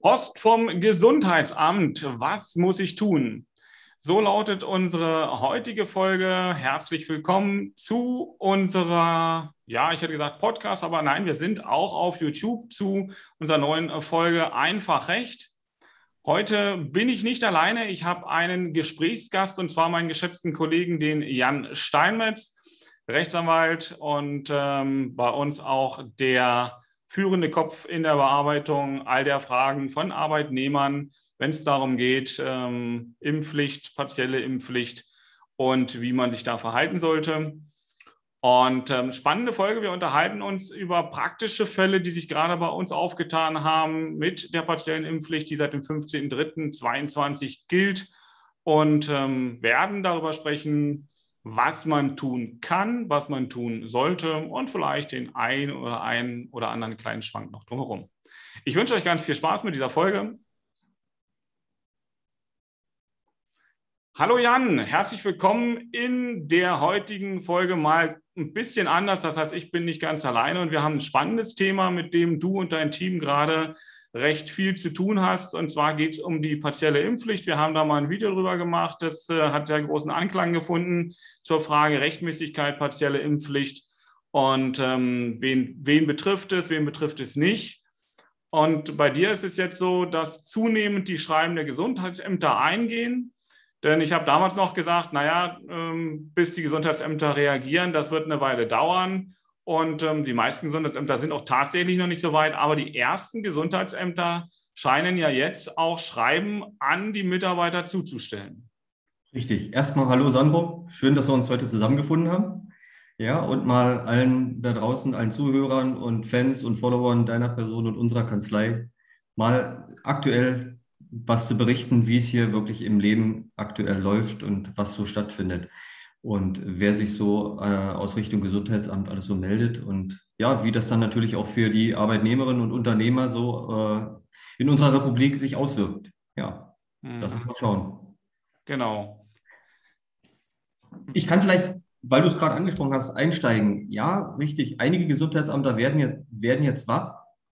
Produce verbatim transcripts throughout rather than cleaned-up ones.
Post vom Gesundheitsamt. Was muss ich tun? So lautet unsere heutige Folge. Herzlich willkommen zu unserer, ja, ich hätte gesagt Podcast, aber nein, wir sind auch auf YouTube zu unserer neuen Folge Einfach Recht. Heute bin ich nicht alleine. Ich habe einen Gesprächsgast und zwar meinen geschätzten Kollegen, den Jan Steinmetz, Rechtsanwalt und ähm, bei uns auch der führende Kopf in der Bearbeitung all der Fragen von Arbeitnehmern, wenn es darum geht, ähm, Impfpflicht, partielle Impfpflicht und wie man sich da verhalten sollte. Und ähm, spannende Folge, wir unterhalten uns über praktische Fälle, die sich gerade bei uns aufgetan haben mit der partiellen Impfpflicht, die seit dem fünfzehnten dritten zweiundzwanzig gilt und ähm, werden darüber sprechen, was man tun kann, was man tun sollte und vielleicht den einen oder einen oder anderen kleinen Schwank noch drumherum. Ich wünsche euch ganz viel Spaß mit dieser Folge. Hallo Jan, herzlich willkommen in der heutigen Folge mal ein bisschen anders. Das heißt, ich bin nicht ganz alleine und wir haben ein spannendes Thema, mit dem du und dein Team gerade recht viel zu tun hast. Und zwar geht es um die partielle Impfpflicht. Wir haben da mal ein Video drüber gemacht. Das äh, hat sehr großen Anklang gefunden zur Frage Rechtmäßigkeit, partielle Impfpflicht und ähm, wen, wen betrifft es, wen betrifft es nicht. Und bei dir ist es jetzt so, dass zunehmend die Schreiben der Gesundheitsämter eingehen. Denn ich habe damals noch gesagt, naja, ähm, bis die Gesundheitsämter reagieren, das wird eine Weile dauern. Und ähm, die meisten Gesundheitsämter sind auch tatsächlich noch nicht so weit. Aber die ersten Gesundheitsämter scheinen ja jetzt auch Schreiben an die Mitarbeiter zuzustellen. Richtig. Erstmal hallo Sandro. Schön, dass wir uns heute zusammengefunden haben. Ja, und mal allen da draußen, allen Zuhörern und Fans und Followern deiner Person und unserer Kanzlei mal aktuell was zu berichten, wie es hier wirklich im Leben aktuell läuft und was so stattfindet. Und wer sich so äh, aus Richtung Gesundheitsamt alles so meldet und ja, wie das dann natürlich auch für die Arbeitnehmerinnen und Unternehmer so äh, in unserer Republik sich auswirkt. Ja, Mhm. lass uns mal schauen. Genau. Ich kann vielleicht, weil du es gerade angesprochen hast, einsteigen. Ja, richtig. Einige Gesundheitsämter werden jetzt, werden jetzt wach,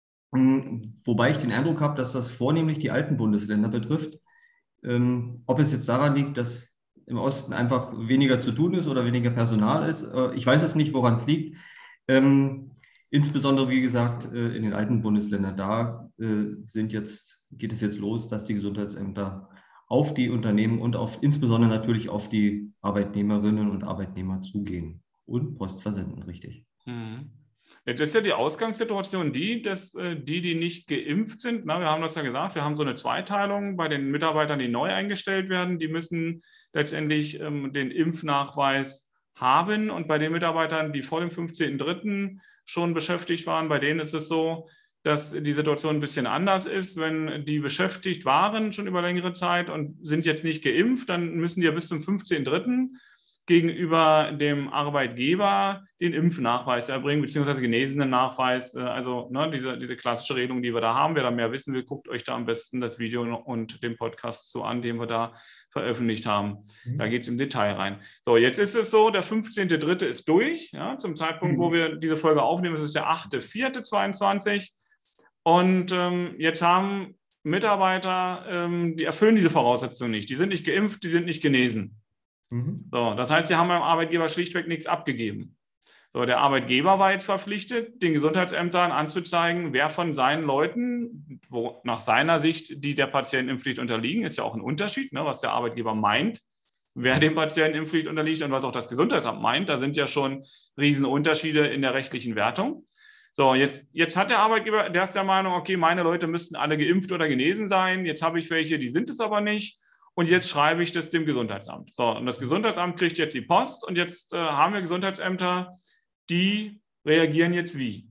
wobei ich den Eindruck habe, dass das vornehmlich die alten Bundesländer betrifft. Ähm, ob es jetzt daran liegt, dass im Osten einfach weniger zu tun ist oder weniger Personal ist, äh, ich weiß es nicht, woran es liegt. Ähm, insbesondere, wie gesagt, äh, in den alten Bundesländern, da äh, sind jetzt, geht es jetzt los, dass die Gesundheitsämter auf die Unternehmen und auf, insbesondere natürlich auf die Arbeitnehmerinnen und Arbeitnehmer zugehen und Post versenden, richtig. Mhm. Jetzt ist ja die Ausgangssituation die, dass die, die nicht geimpft sind, na, wir haben das ja gesagt, wir haben so eine Zweiteilung bei den Mitarbeitern, die neu eingestellt werden, die müssen letztendlich ähm, den Impfnachweis haben und bei den Mitarbeitern, die vor dem fünfzehnten dritten schon beschäftigt waren, bei denen ist es so, dass die Situation ein bisschen anders ist. Wenn die beschäftigt waren schon über längere Zeit und sind jetzt nicht geimpft, dann müssen die ja bis zum fünfzehnten dritten gegenüber dem Arbeitgeber den Impfnachweis erbringen, beziehungsweise genesenen Nachweis. Also ne, diese, diese klassische Regelung, die wir da haben. Wer da mehr wissen will, guckt euch da am besten das Video und den Podcast so an, den wir da veröffentlicht haben. Mhm. Da geht es im Detail rein. So, jetzt ist es so, der fünfzehnte dritte ist durch. Ja, zum Zeitpunkt, mhm. wo wir diese Folge aufnehmen, ist es der achte vierte zweiundzwanzig. Und ähm, jetzt haben Mitarbeiter, ähm, die erfüllen diese Voraussetzungen nicht. Die sind nicht geimpft, die sind nicht genesen. So, das heißt, sie haben beim Arbeitgeber schlichtweg nichts abgegeben. So, der Arbeitgeber war jetzt verpflichtet, den Gesundheitsämtern anzuzeigen, wer von seinen Leuten, wo nach seiner Sicht, die der partiellen Impfpflicht unterliegen, ist ja auch ein Unterschied, ne, was der Arbeitgeber meint, wer dem partiellen Impfpflicht unterliegt und was auch das Gesundheitsamt meint. Da sind ja schon Riesenunterschiede in der rechtlichen Wertung. So, jetzt, jetzt hat der Arbeitgeber, der ist der Meinung, okay, meine Leute müssten alle geimpft oder genesen sein. Jetzt habe ich welche, die sind es aber nicht. Und jetzt schreibe ich das dem Gesundheitsamt. So, und das Gesundheitsamt kriegt jetzt die Post und jetzt äh, haben wir Gesundheitsämter, die reagieren jetzt wie?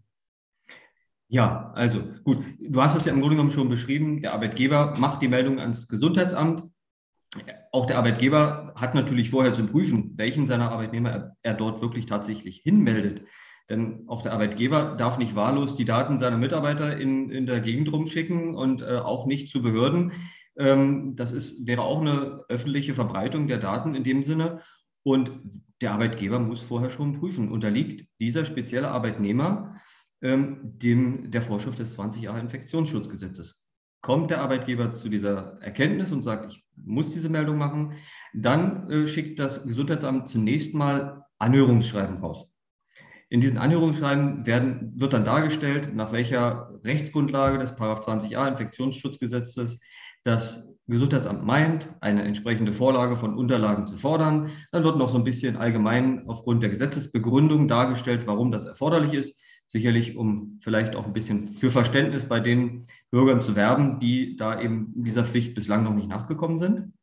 Ja, also gut, du hast es ja im Grunde genommen schon beschrieben, der Arbeitgeber macht die Meldung ans Gesundheitsamt. Auch der Arbeitgeber hat natürlich vorher zu prüfen, welchen seiner Arbeitnehmer er, er dort wirklich tatsächlich hinmeldet. Denn auch der Arbeitgeber darf nicht wahllos die Daten seiner Mitarbeiter in, in der Gegend rumschicken und äh, auch nicht zu Behörden. Ähm, das ist, wäre auch eine öffentliche Verbreitung der Daten in dem Sinne. Und der Arbeitgeber muss vorher schon prüfen, unterliegt dieser spezielle Arbeitnehmer ähm, dem, der Vorschrift des zwanzig Jahre Infektionsschutzgesetzes. kommt der Arbeitgeber zu dieser Erkenntnis und sagt, ich muss diese Meldung machen, dann äh, schickt das Gesundheitsamt zunächst mal Anhörungsschreiben raus. In diesen Anhörungsschreiben werden, wird dann dargestellt, nach welcher Rechtsgrundlage des Paragraph zwanzig a Infektionsschutzgesetzes das Gesundheitsamt meint, eine entsprechende Vorlage von Unterlagen zu fordern. Dann wird noch so ein bisschen allgemein aufgrund der Gesetzesbegründung dargestellt, warum das erforderlich ist. Sicherlich, um vielleicht auch ein bisschen für Verständnis bei den Bürgern zu werben, die da eben dieser Pflicht bislang noch nicht nachgekommen sind.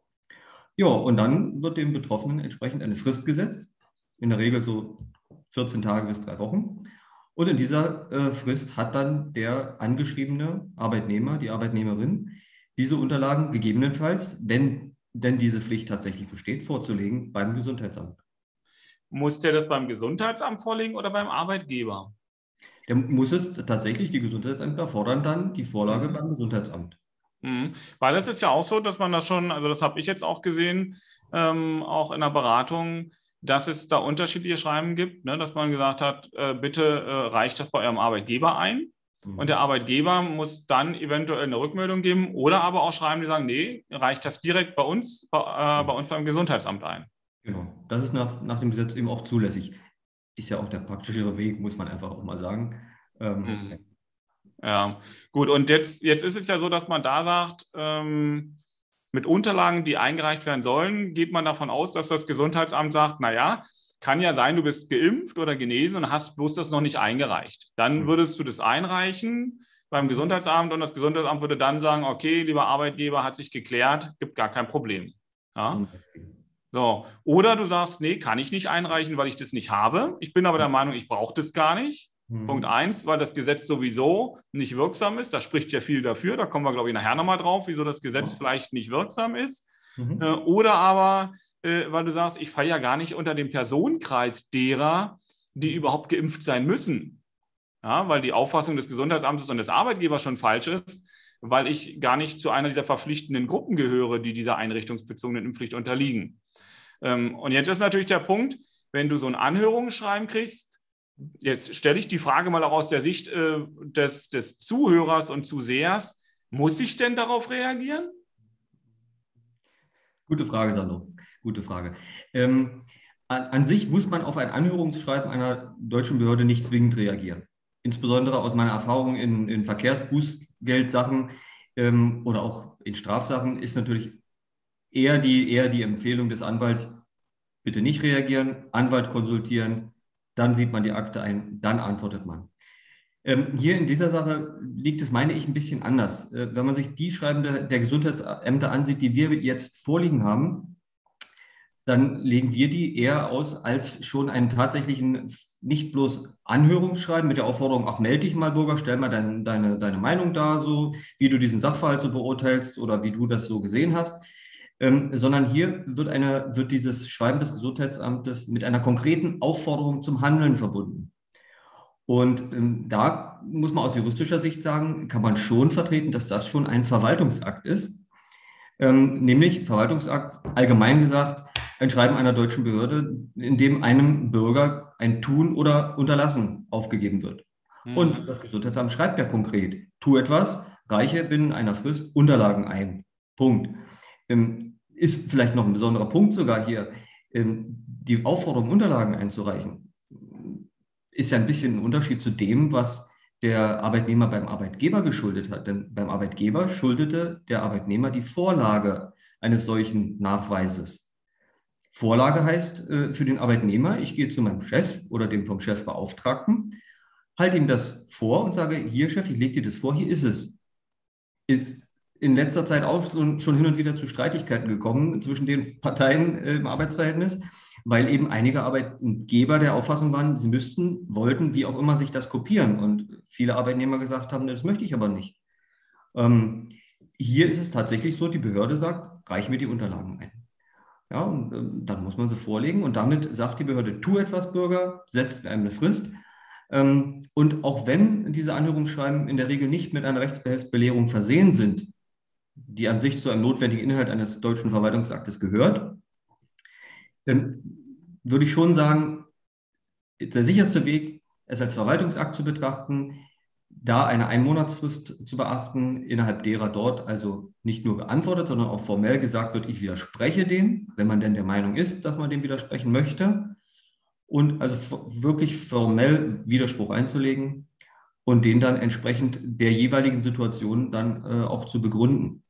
Ja, und dann wird dem Betroffenen entsprechend eine Frist gesetzt, in der Regel so vierzehn Tage bis drei Wochen. Und in dieser äh, Frist hat dann der angeschriebene Arbeitnehmer, die Arbeitnehmerin, diese Unterlagen gegebenenfalls, wenn denn diese Pflicht tatsächlich besteht, vorzulegen beim Gesundheitsamt. Muss der das beim Gesundheitsamt vorlegen oder beim Arbeitgeber? Der muss es tatsächlich, die Gesundheitsämter fordern dann die Vorlage Mhm. beim Gesundheitsamt. Mhm. Weil es ist ja auch so, dass man das schon, also das habe ich jetzt auch gesehen, ähm, auch in der Beratung, dass es da unterschiedliche Schreiben gibt, ne, dass man gesagt hat, äh, bitte äh, reicht das bei eurem Arbeitgeber ein. Mhm. Und der Arbeitgeber muss dann eventuell eine Rückmeldung geben oder aber auch schreiben, die sagen, nee, reicht das direkt bei uns, bei, äh, bei uns beim Gesundheitsamt ein. Genau, das ist nach, nach dem Gesetz eben auch zulässig. Ist ja auch der praktischere Weg, muss man einfach auch mal sagen. Ähm, Mhm. Ja, gut. Und jetzt, jetzt ist es ja so, dass man da sagt, ähm, mit Unterlagen, die eingereicht werden sollen, geht man davon aus, dass das Gesundheitsamt sagt, naja, kann ja sein, du bist geimpft oder genesen und hast bloß das noch nicht eingereicht. Dann würdest du das einreichen beim Gesundheitsamt und das Gesundheitsamt würde dann sagen, okay, lieber Arbeitgeber, hat sich geklärt, gibt gar kein Problem. Ja? So. Oder du sagst, nee, kann ich nicht einreichen, weil ich das nicht habe. Ich bin aber der Meinung, ich brauche das gar nicht. Mhm. Punkt eins, weil das Gesetz sowieso nicht wirksam ist. Da spricht ja viel dafür. Da kommen wir, glaube ich, nachher nochmal drauf, wieso das Gesetz vielleicht nicht wirksam ist. Mhm. Äh, oder aber, äh, weil du sagst, ich falle ja gar nicht unter den Personenkreis derer, die überhaupt geimpft sein müssen. Ja, weil die Auffassung des Gesundheitsamtes und des Arbeitgebers schon falsch ist, weil ich gar nicht zu einer dieser verpflichtenden Gruppen gehöre, die dieser einrichtungsbezogenen Impfpflicht unterliegen. Ähm, und jetzt ist natürlich der Punkt, wenn du so ein Anhörungsschreiben kriegst, jetzt stelle ich die Frage mal auch aus der Sicht äh, des, des Zuhörers und Zusehers, muss ich denn darauf reagieren? Gute Frage, Sandro. Gute Frage. Ähm, an, an sich muss man auf ein Anhörungsschreiben einer deutschen Behörde nicht zwingend reagieren. Insbesondere aus meiner Erfahrung in, in Verkehrsbußgeldsachen ähm, oder auch in Strafsachen ist natürlich eher die, eher die Empfehlung des Anwalts, bitte nicht reagieren, Anwalt konsultieren, dann sieht man die Akte ein, dann antwortet man. Ähm, hier in dieser Sache liegt es, meine ich, ein bisschen anders. Äh, wenn man sich die Schreiben der, der Gesundheitsämter ansieht, die wir jetzt vorliegen haben, dann legen wir die eher aus als schon einen tatsächlichen, nicht bloß Anhörungsschreiben mit der Aufforderung, ach, melde dich mal, Bürger, stell mal dein, deine, deine Meinung dar, so wie du diesen Sachverhalt so beurteilst oder wie du das so gesehen hast, ähm, sondern hier wird, eine, wird dieses Schreiben des Gesundheitsamtes mit einer konkreten Aufforderung zum Handeln verbunden. Und ähm, da muss man aus juristischer Sicht sagen, kann man schon vertreten, dass das schon ein Verwaltungsakt ist, ähm, nämlich Verwaltungsakt, allgemein gesagt, ein Schreiben einer deutschen Behörde, in dem einem Bürger ein Tun oder Unterlassen aufgegeben wird. Mhm. Und das Gesundheitsamt schreibt ja konkret, tu etwas, reiche binnen einer Frist Unterlagen ein. Punkt. Ähm, ist vielleicht noch ein besonderer Punkt sogar hier, ähm, die Aufforderung, Unterlagen einzureichen, ist ja ein bisschen ein Unterschied zu dem, was der Arbeitnehmer beim Arbeitgeber geschuldet hat. Denn beim Arbeitgeber schuldete der Arbeitnehmer die Vorlage eines solchen Nachweises. Vorlage heißt äh, für den Arbeitnehmer, ich gehe zu meinem Chef oder dem vom Chef Beauftragten, halte ihm das vor und sage, hier Chef, ich lege dir das vor, hier ist es. Ist in letzter Zeit auch so, schon hin und wieder zu Streitigkeiten gekommen zwischen den Parteien äh, im Arbeitsverhältnis, weil eben einige Arbeitgeber der Auffassung waren, sie müssten, wollten, wie auch immer, sich das kopieren. Und viele Arbeitnehmer gesagt haben, das möchte ich aber nicht. Ähm, hier ist es tatsächlich so, die Behörde sagt, reich mir die Unterlagen ein. Ja, und ähm, dann muss man sie vorlegen und damit sagt die Behörde, tu etwas, Bürger, setzt einem eine Frist. Ähm, und auch wenn diese Anhörungsschreiben in der Regel nicht mit einer Rechtsbelehrung versehen sind, die an sich zu einem notwendigen Inhalt eines deutschen Verwaltungsaktes gehört, dann würde ich schon sagen, der sicherste Weg, es als Verwaltungsakt zu betrachten, da eine Einmonatsfrist zu beachten, innerhalb derer dort also nicht nur geantwortet, sondern auch formell gesagt wird, ich widerspreche dem, wenn man denn der Meinung ist, dass man dem widersprechen möchte. Und also wirklich formell Widerspruch einzulegen und den dann entsprechend der jeweiligen Situation dann äh, auch zu begründen.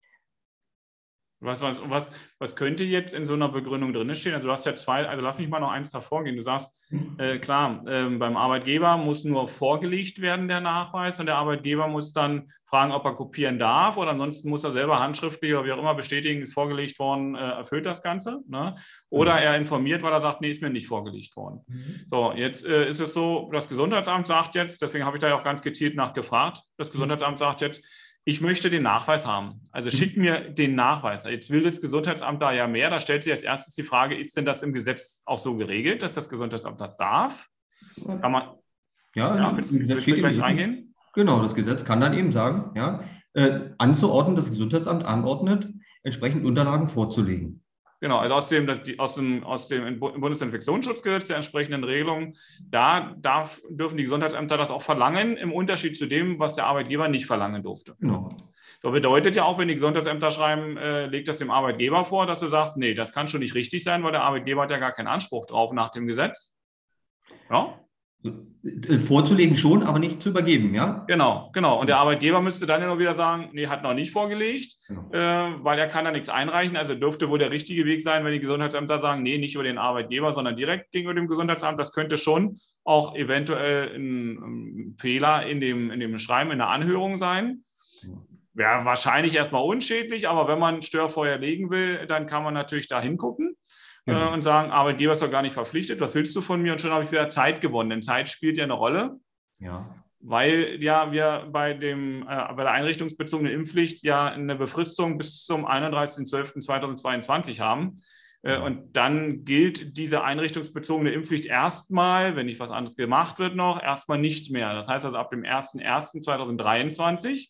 Was, was, was, was könnte jetzt in so einer Begründung drin stehen? Also du hast ja zwei, also lass mich mal noch eins davor gehen. Du sagst, äh, klar, äh, beim Arbeitgeber muss nur vorgelegt werden, der Nachweis, und der Arbeitgeber muss dann fragen, ob er kopieren darf, oder ansonsten muss er selber handschriftlich oder wie auch immer bestätigen, ist vorgelegt worden, äh, erfüllt das Ganze. Ne? Oder er informiert, weil er sagt, nee, ist mir nicht vorgelegt worden. Mhm. So, jetzt äh, ist es so, das Gesundheitsamt sagt jetzt, deswegen habe ich da ja auch ganz gezielt nachgefragt, das Gesundheitsamt sagt jetzt, ich möchte den Nachweis haben. Also schick mir den Nachweis. Jetzt will das Gesundheitsamt da ja mehr. Da stellt sich als erstes die Frage, ist denn das im Gesetz auch so geregelt, dass das Gesundheitsamt das darf? Kann man, ja, ja willst, willst du gleich reingehen? Genau, das Gesetz kann dann eben sagen, ja, äh, anzuordnen, das Gesundheitsamt anordnet, entsprechend Unterlagen vorzulegen. Genau, also aus dem, aus dem, aus dem Bundesinfektionsschutzgesetz der entsprechenden Regelungen, da darf, dürfen die Gesundheitsämter das auch verlangen, im Unterschied zu dem, was der Arbeitgeber nicht verlangen durfte. Genau. So bedeutet ja auch, wenn die Gesundheitsämter schreiben, äh, legt das dem Arbeitgeber vor, dass du sagst, nee, das kann schon nicht richtig sein, weil der Arbeitgeber hat ja gar keinen Anspruch drauf nach dem Gesetz. Ja? Vorzulegen schon, aber nicht zu übergeben, ja? Genau, genau. Und der Arbeitgeber müsste dann ja nur wieder sagen, nee, hat noch nicht vorgelegt, genau. äh, weil er kann da nichts einreichen. Also dürfte wohl der richtige Weg sein, wenn die Gesundheitsämter sagen, nee, nicht über den Arbeitgeber, sondern direkt gegenüber dem Gesundheitsamt. Das könnte schon auch eventuell ein, ein Fehler in dem, in dem Schreiben, in der Anhörung sein. Wäre wahrscheinlich erstmal unschädlich, aber wenn man Störfeuer legen will, dann kann man natürlich da hingucken. Ja. Und sagen, Arbeitgeber ist doch gar nicht verpflichtet, was willst du von mir? Und schon habe ich wieder Zeit gewonnen, denn Zeit spielt ja eine Rolle, ja. weil ja wir bei, dem, äh, bei der einrichtungsbezogenen Impfpflicht ja eine Befristung bis zum einunddreißigsten zwölften zweitausendzweiundzwanzig haben. Äh, und dann gilt diese einrichtungsbezogene Impfpflicht erstmal, wenn nicht was anderes gemacht wird noch, erstmal nicht mehr. Das heißt also ab dem ersten ersten zweitausenddreiundzwanzig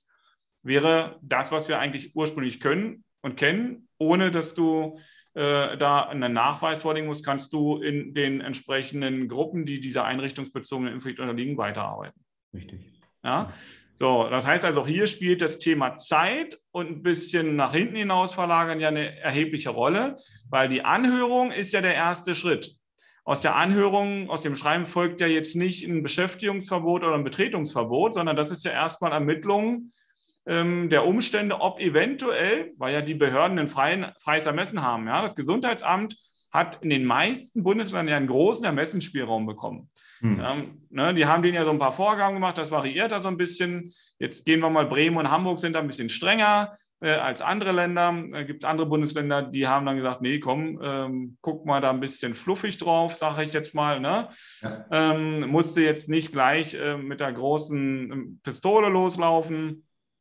wäre das, was wir eigentlich ursprünglich können und kennen, ohne dass du da einen Nachweis vorlegen musst, kannst du in den entsprechenden Gruppen, die dieser einrichtungsbezogenen Impfpflicht unterliegen, weiterarbeiten. Richtig. Ja? So, das heißt also, auch hier spielt das Thema Zeit und ein bisschen nach hinten hinaus verlagern ja eine erhebliche Rolle, weil die Anhörung ist ja der erste Schritt. Aus der Anhörung, aus dem Schreiben folgt ja jetzt nicht ein Beschäftigungsverbot oder ein Betretungsverbot, sondern das ist ja erstmal Ermittlung der Umstände, ob eventuell, weil ja die Behörden ein freien, freies Ermessen haben, ja, das Gesundheitsamt hat in den meisten Bundesländern ja einen großen Ermessensspielraum bekommen. Hm. Ähm, ne, die haben denen ja so ein paar Vorgaben gemacht, das variiert da so ein bisschen. Jetzt gehen wir mal, Bremen und Hamburg sind da ein bisschen strenger äh, als andere Länder. Da gibt es andere Bundesländer, die haben dann gesagt, nee, komm, ähm, guck mal da ein bisschen fluffig drauf, sage ich jetzt mal. Ne? Ja. Ähm, musste jetzt nicht gleich äh, mit der großen Pistole loslaufen.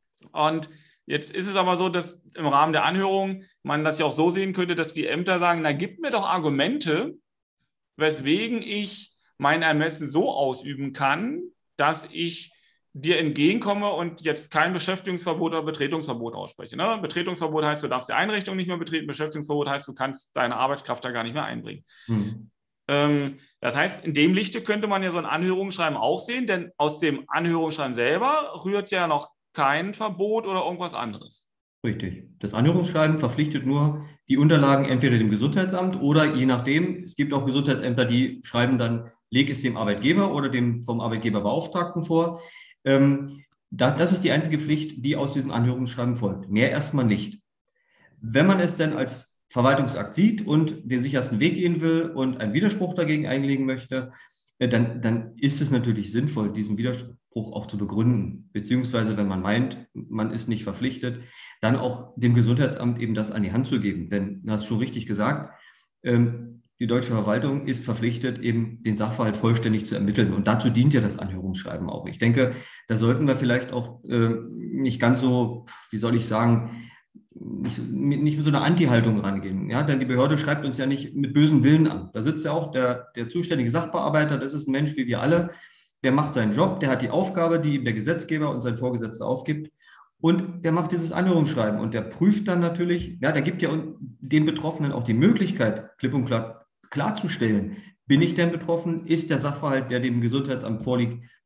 Und jetzt ist es aber so, dass im Rahmen der Anhörung man das ja auch so sehen könnte, dass die Ämter sagen, na, gib mir doch Argumente, weswegen ich mein Ermessen so ausüben kann, dass ich dir entgegenkomme und jetzt kein Beschäftigungsverbot oder Betretungsverbot ausspreche. Ne? Betretungsverbot heißt, du darfst die Einrichtung nicht mehr betreten, Beschäftigungsverbot heißt, du kannst deine Arbeitskraft da gar nicht mehr einbringen. Mhm. Ähm, das heißt, in dem Lichte könnte man ja so ein Anhörungsschreiben auch sehen, denn aus dem Anhörungsschreiben selber rührt ja noch kein Verbot oder irgendwas anderes. Richtig. Das Anhörungsschreiben verpflichtet nur die Unterlagen entweder dem Gesundheitsamt oder je nachdem, es gibt auch Gesundheitsämter, die schreiben dann, leg es dem Arbeitgeber oder dem vom Arbeitgeberbeauftragten vor. Ähm, das, das ist die einzige Pflicht, die aus diesem Anhörungsschreiben folgt. Mehr erstmal nicht. Wenn man es denn als Verwaltungsakt sieht und den sichersten Weg gehen will und einen Widerspruch dagegen einlegen möchte, Dann, dann ist es natürlich sinnvoll, diesen Widerspruch auch zu begründen, beziehungsweise wenn man meint, man ist nicht verpflichtet, dann auch dem Gesundheitsamt eben das an die Hand zu geben. Denn du hast schon richtig gesagt, ähm, die deutsche Verwaltung ist verpflichtet, eben den Sachverhalt vollständig zu ermitteln. Und dazu dient ja das Anhörungsschreiben auch. Ich denke, da sollten wir vielleicht auch äh, nicht ganz so, wie soll ich sagen, Nicht, nicht mit so einer Anti-Haltung rangehen. Ja? Denn die Behörde schreibt uns ja nicht mit bösem Willen an. Da sitzt ja auch der, der zuständige Sachbearbeiter, das ist ein Mensch wie wir alle, der macht seinen Job, der hat die Aufgabe, die ihm der Gesetzgeber und sein Vorgesetzter aufgibt, und der macht dieses Anhörungsschreiben und der prüft dann natürlich, ja, der gibt ja den Betroffenen auch die Möglichkeit, klipp und klar klarzustellen, bin ich denn betroffen, ist der Sachverhalt, der dem Gesundheitsamt vorliegt,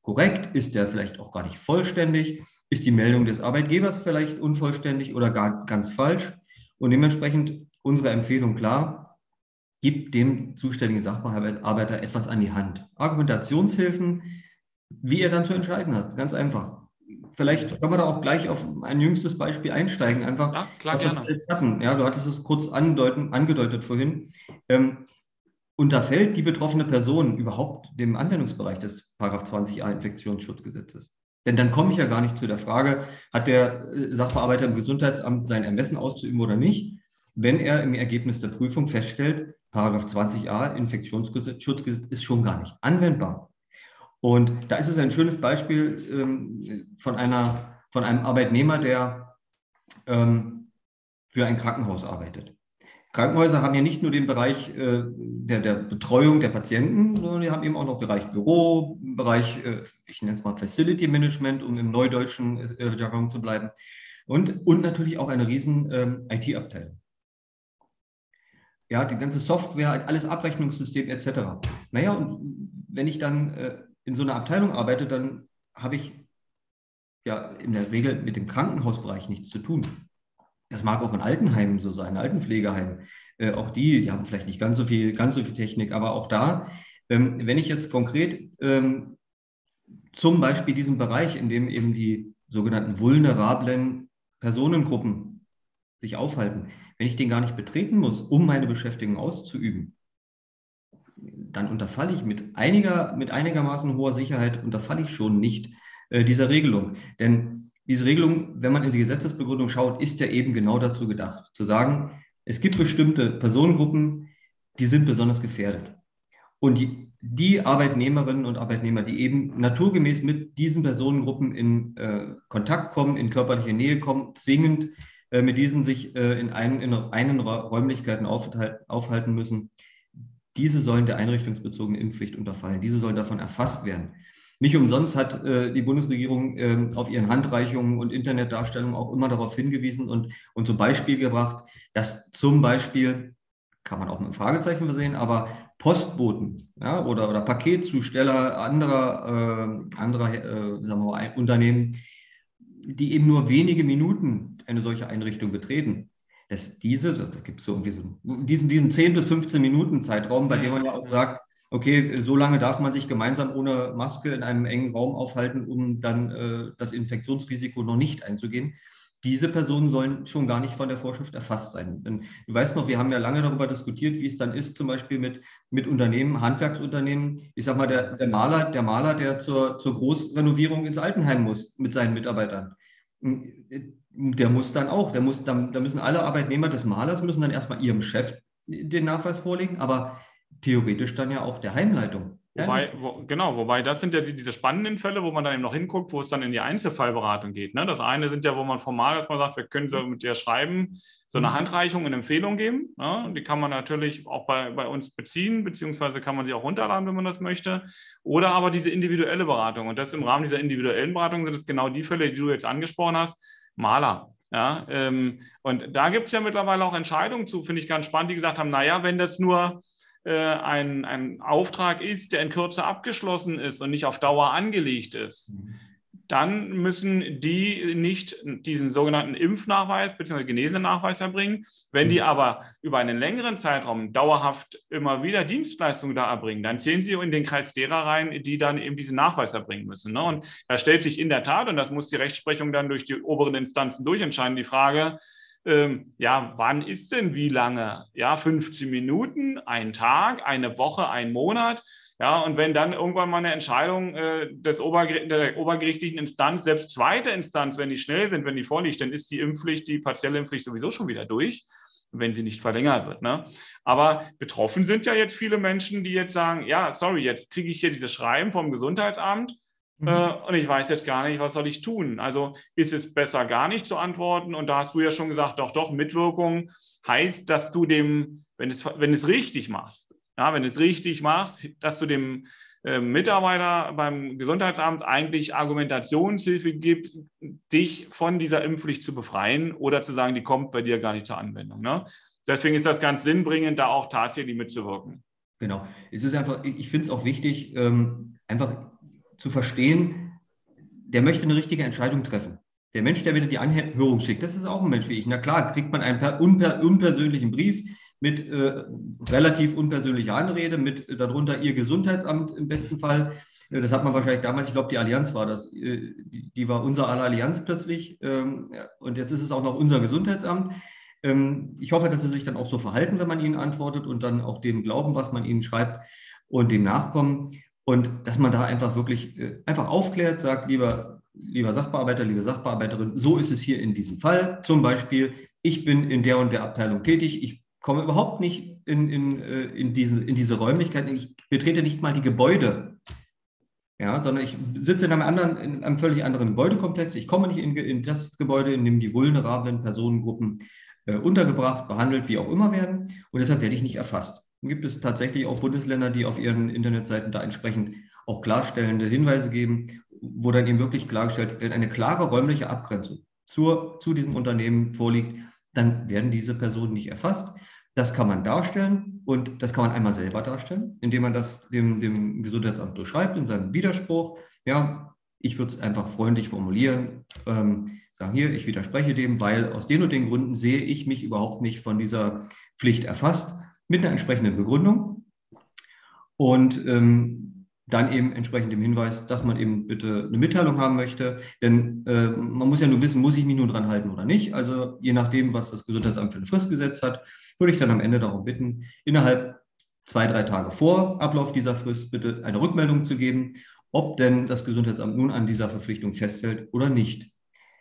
korrekt? Ist der vielleicht auch gar nicht vollständig? Ist die Meldung des Arbeitgebers vielleicht unvollständig oder gar ganz falsch? Und dementsprechend unsere Empfehlung klar, gibt dem zuständigen Sachbearbeiter etwas an die Hand. Argumentationshilfen, wie er dann zu entscheiden hat. Ganz einfach. Vielleicht können wir da auch gleich auf ein jüngstes Beispiel einsteigen, einfach, Ja, klar, was wir gerne. jetzt hatten. Ja, du hattest es kurz andeuten, angedeutet vorhin. Ähm, unterfällt die betroffene Person überhaupt dem Anwendungsbereich des Paragraph zwanzig a Infektionsschutzgesetzes? Denn dann komme ich ja gar nicht zu der Frage, hat der Sachbearbeiter im Gesundheitsamt sein Ermessen auszuüben oder nicht, wenn er im Ergebnis der Prüfung feststellt, Paragraph zwanzig a Infektionsschutzgesetz ist schon gar nicht anwendbar. Und da ist es ein schönes Beispiel ähm, von, einer, von einem Arbeitnehmer, der ähm, für ein Krankenhaus arbeitet. Krankenhäuser haben ja nicht nur den Bereich äh, der, der Betreuung der Patienten, sondern die haben eben auch noch Bereich Büro, Bereich, äh, ich nenne es mal Facility Management, um im neudeutschen äh, Jargon zu bleiben. Und, und natürlich auch eine riesen ähm, I T-Abteilung. Ja, die ganze Software, alles Abrechnungssystem et cetera. Naja, und wenn ich dann äh, in so einer Abteilung arbeite, dann habe ich ja in der Regel mit dem Krankenhausbereich nichts zu tun. Das mag auch in Altenheimen so sein, Altenpflegeheimen. Äh, auch die, die haben vielleicht nicht ganz so viel, ganz so viel Technik, aber auch da, ähm, wenn ich jetzt konkret ähm, zum Beispiel diesen Bereich, in dem eben die sogenannten vulnerablen Personengruppen sich aufhalten, wenn ich den gar nicht betreten muss, um meine Beschäftigung auszuüben, dann unterfalle ich mit einiger, mit einigermaßen hoher Sicherheit, unterfalle ich schon nicht äh, dieser Regelung. Denn diese Regelung, wenn man in die Gesetzesbegründung schaut, ist ja eben genau dazu gedacht, zu sagen, es gibt bestimmte Personengruppen, die sind besonders gefährdet. Und die, die Arbeitnehmerinnen und Arbeitnehmer, die eben naturgemäß mit diesen Personengruppen in äh, Kontakt kommen, in körperliche Nähe kommen, zwingend äh, mit diesen sich äh, in, einen, in einen Räumlichkeiten aufhalten, aufhalten müssen, diese sollen der einrichtungsbezogenen Impfpflicht unterfallen. Diese sollen davon erfasst werden. Nicht umsonst hat äh, die Bundesregierung äh, auf ihren Handreichungen und Internetdarstellungen auch immer darauf hingewiesen und, und zum Beispiel gebracht, dass zum Beispiel, kann man auch mit einem Fragezeichen versehen, aber Postboten, ja, oder, oder Paketzusteller anderer, äh, anderer äh, sagen wir mal, Unternehmen, die eben nur wenige Minuten eine solche Einrichtung betreten, dass diese, da gibt es so irgendwie so diesen, diesen zehn bis fünfzehn Minuten Zeitraum, bei dem man ja auch sagt, okay, so lange darf man sich gemeinsam ohne Maske in einem engen Raum aufhalten, um dann äh, das Infektionsrisiko noch nicht einzugehen. Diese Personen sollen schon gar nicht von der Vorschrift erfasst sein. Denn du weißt noch, wir haben ja lange darüber diskutiert, wie es dann ist, zum Beispiel mit, mit Unternehmen, Handwerksunternehmen. Ich sag mal, der, der Maler, der Maler, der zur, zur Großrenovierung ins Altenheim muss mit seinen Mitarbeitern. Der muss dann auch, der muss, da müssen alle Arbeitnehmer des Malers müssen dann erstmal ihrem Chef den Nachweis vorlegen, aber theoretisch dann ja auch der Heimleitung. Wobei, wo, genau, wobei das sind ja diese spannenden Fälle, wo man dann eben noch hinguckt, wo es dann in die Einzelfallberatung geht. Ne? Das eine sind ja, wo man formal erstmal sagt, wir können so mit dir schreiben, so eine Handreichung in Empfehlung geben. Ne? Die kann man natürlich auch bei, bei uns beziehen, beziehungsweise kann man sie auch runterladen, wenn man das möchte. Oder aber diese individuelle Beratung. Und das im Rahmen dieser individuellen Beratung sind es genau die Fälle, die du jetzt angesprochen hast. Maler. Ja, ähm, und da gibt es ja mittlerweile auch Entscheidungen zu, finde ich ganz spannend, die gesagt haben, naja, wenn das nur Ein, ein Auftrag ist, der in Kürze abgeschlossen ist und nicht auf Dauer angelegt ist, dann müssen die nicht diesen sogenannten Impfnachweis bzw. Genesenachweis erbringen. Wenn die aber über einen längeren Zeitraum dauerhaft immer wieder Dienstleistungen da erbringen, dann zählen sie in den Kreis derer rein, die dann eben diesen Nachweis erbringen müssen. Ne? Und da stellt sich in der Tat, und das muss die Rechtsprechung dann durch die oberen Instanzen durchentscheiden, die Frage, Ähm, ja, wann ist denn wie lange? Ja, fünfzehn Minuten, ein Tag, eine Woche, ein Monat. Ja, und wenn dann irgendwann mal eine Entscheidung äh, des Oberger der obergerichtlichen Instanz, selbst zweite Instanz, wenn die schnell sind, wenn die vorliegt, dann ist die Impfpflicht, die partielle Impfpflicht sowieso schon wieder durch, wenn sie nicht verlängert wird. Ne? Aber betroffen sind ja jetzt viele Menschen, die jetzt sagen, ja, sorry, jetzt kriege ich hier dieses Schreiben vom Gesundheitsamt, Mhm. Und ich weiß jetzt gar nicht, was soll ich tun. Also ist es besser, gar nicht zu antworten. Und da hast du ja schon gesagt, doch, doch, Mitwirkung heißt, dass du dem, wenn es, wenn es richtig machst, ja, wenn es richtig machst, dass du dem äh, Mitarbeiter beim Gesundheitsamt eigentlich Argumentationshilfe gibst, dich von dieser Impfpflicht zu befreien oder zu sagen, die kommt bei dir gar nicht zur Anwendung. Ne? Deswegen ist das ganz sinnbringend, da auch tatsächlich mitzuwirken. Genau. Es ist einfach, ich finde es auch wichtig, ähm, einfach zu verstehen, der möchte eine richtige Entscheidung treffen. Der Mensch, der wieder die Anhörung schickt, das ist auch ein Mensch wie ich. Na klar, kriegt man einen unper unpersönlichen Brief mit äh, relativ unpersönlicher Anrede, mit äh, darunter Ihr Gesundheitsamt im besten Fall. Äh, das hat man wahrscheinlich damals, ich glaube, die Allianz war das. Äh, die, die war unser aller Allianz plötzlich. Ähm, ja, und jetzt ist es auch noch unser Gesundheitsamt. Ähm, ich hoffe, dass Sie sich dann auch so verhalten, wenn man Ihnen antwortet und dann auch dem glauben, was man Ihnen schreibt und dem nachkommen. Und dass man da einfach wirklich äh, einfach aufklärt, sagt, lieber Lieber Sachbearbeiter, liebe Sachbearbeiterin, so ist es hier in diesem Fall. Zum Beispiel, ich bin in der und der Abteilung tätig, ich komme überhaupt nicht in, in, in, diese, in diese Räumlichkeiten, ich betrete nicht mal die Gebäude, ja, sondern ich sitze in einem, anderen, in einem völlig anderen Gebäudekomplex, ich komme nicht in, in das Gebäude, in dem die vulnerablen Personengruppen äh, untergebracht, behandelt, wie auch immer werden, und deshalb werde ich nicht erfasst. Dann gibt es tatsächlich auch Bundesländer, die auf ihren Internetseiten da entsprechend auch klarstellende Hinweise geben, wo dann eben wirklich klargestellt wird, wenn eine klare räumliche Abgrenzung zur, zu diesem Unternehmen vorliegt, dann werden diese Personen nicht erfasst. Das kann man darstellen und das kann man einmal selber darstellen, indem man das dem, dem Gesundheitsamt beschreibt in seinem Widerspruch. Ja, ich würde es einfach freundlich formulieren, ähm, sagen hier, ich widerspreche dem, weil aus den und den Gründen sehe ich mich überhaupt nicht von dieser Pflicht erfasst, mit einer entsprechenden Begründung. Und ähm, dann eben entsprechend dem Hinweis, dass man eben bitte eine Mitteilung haben möchte. Denn äh, man muss ja nur wissen, muss ich mich nun dran halten oder nicht. Also je nachdem, was das Gesundheitsamt für eine Frist gesetzt hat, würde ich dann am Ende darum bitten, innerhalb zwei, drei Tage vor Ablauf dieser Frist bitte eine Rückmeldung zu geben, ob denn das Gesundheitsamt nun an dieser Verpflichtung festhält oder nicht.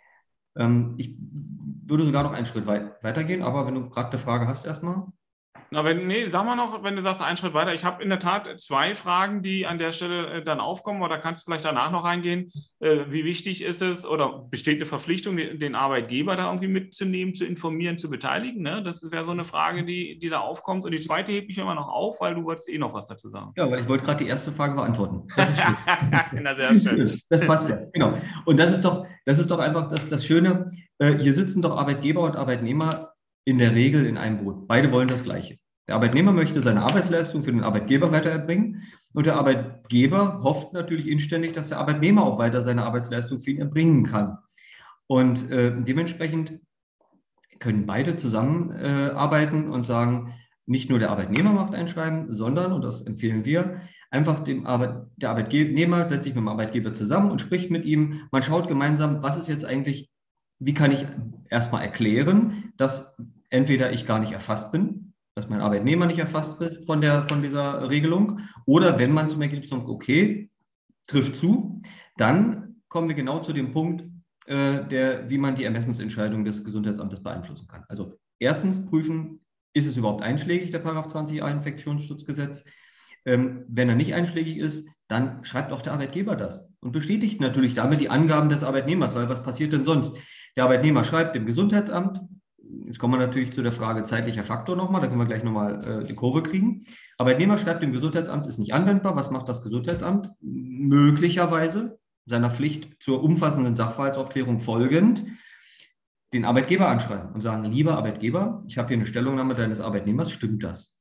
Ähm, ich würde sogar noch einen Schritt weit weitergehen, aber wenn du gerade eine Frage hast erstmal. Na, wenn, nee, sag mal noch, wenn du sagst, einen Schritt weiter. Ich habe in der Tat zwei Fragen, die an der Stelle äh, dann aufkommen, oder kannst du vielleicht danach noch reingehen. Äh, wie wichtig ist es oder besteht eine Verpflichtung, den, den Arbeitgeber da irgendwie mitzunehmen, zu informieren, zu beteiligen? Ne? Das wäre so eine Frage, die, die da aufkommt. Und die zweite hebe ich immer noch auf, weil du wolltest eh noch was dazu sagen. Ja, weil ich wollte gerade die erste Frage beantworten. Das ist gut. Na, sehr schön. Das passt ja, genau. Und das ist doch, das ist doch einfach das, das Schöne. Äh, hier sitzen doch Arbeitgeber und Arbeitnehmer in der Regel in einem Boot. Beide wollen das Gleiche. Der Arbeitnehmer möchte seine Arbeitsleistung für den Arbeitgeber weiter erbringen und der Arbeitgeber hofft natürlich inständig, dass der Arbeitnehmer auch weiter seine Arbeitsleistung für ihn erbringen kann. Und äh, dementsprechend können beide zusammenarbeiten äh, und sagen, nicht nur der Arbeitnehmer macht ein Schreiben, sondern, und das empfehlen wir, einfach dem Arbeit, der Arbeitnehmer setzt sich mit dem Arbeitgeber zusammen und spricht mit ihm. Man schaut gemeinsam, was ist jetzt eigentlich, wie kann ich erstmal erklären, dass entweder ich gar nicht erfasst bin, dass mein Arbeitnehmer nicht erfasst ist von, der, von dieser Regelung, oder wenn man zum Ergebnis kommt, okay, trifft zu, dann kommen wir genau zu dem Punkt, äh, der, wie man die Ermessensentscheidung des Gesundheitsamtes beeinflussen kann. Also erstens prüfen, ist es überhaupt einschlägig, der Paragraph zwanzig a Infektionsschutzgesetz? Ähm, wenn er nicht einschlägig ist, dann schreibt auch der Arbeitgeber das und bestätigt natürlich damit die Angaben des Arbeitnehmers, weil was passiert denn sonst? Der Arbeitnehmer schreibt dem Gesundheitsamt. Jetzt kommen wir natürlich zu der Frage zeitlicher Faktor nochmal, da können wir gleich nochmal äh, die Kurve kriegen. Arbeitnehmer schreibt dem Gesundheitsamt, ist nicht anwendbar. Was macht das Gesundheitsamt? Möglicherweise seiner Pflicht zur umfassenden Sachverhaltsaufklärung folgend den Arbeitgeber anschreiben und sagen, lieber Arbeitgeber, ich habe hier eine Stellungnahme deines Arbeitnehmers, stimmt das?